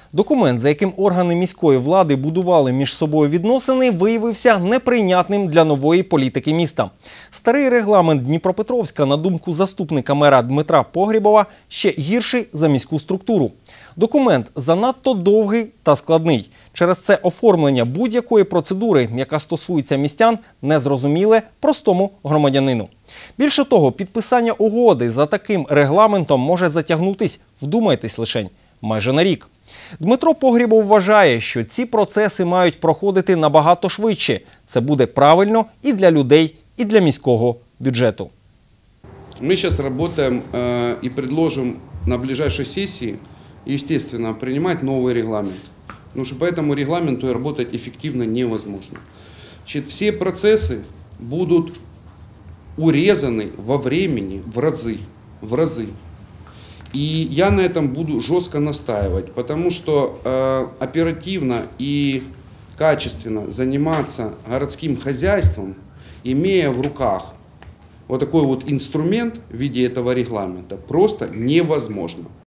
Документ, за яким органи міської влади будували між собою відносини, виявився неприйнятним для нової політики міста. Старий регламент Дніпропетровська, на думку заступника мера Дмитра Погрєбова, ще гірший за міську структуру. Документ занадто довгий та складний. Через це оформлення будь-якої процедури, яка стосується містян, незрозуміле простому громадянину. Більше того, підписання угоди за таким регламентом може затягнутись, вдумайтесь лишень, майже на рік. Дмитро Погрєбов вважає, що ці процеси мають проходити набагато швидше. Це буде правильно і для людей, і для міського бюджету. Мы сейчас работаем и предложим на ближайшей сессии, естественно, принимать новый регламент. Потому что по этому регламенту работать эффективно невозможно. Значит, все процессы будут урезаны во времени в разы. И я на этом буду жестко настаивать, потому что оперативно и качественно заниматься городским хозяйством, имея в руках вот такой вот инструмент в виде этого регламента, просто невозможно.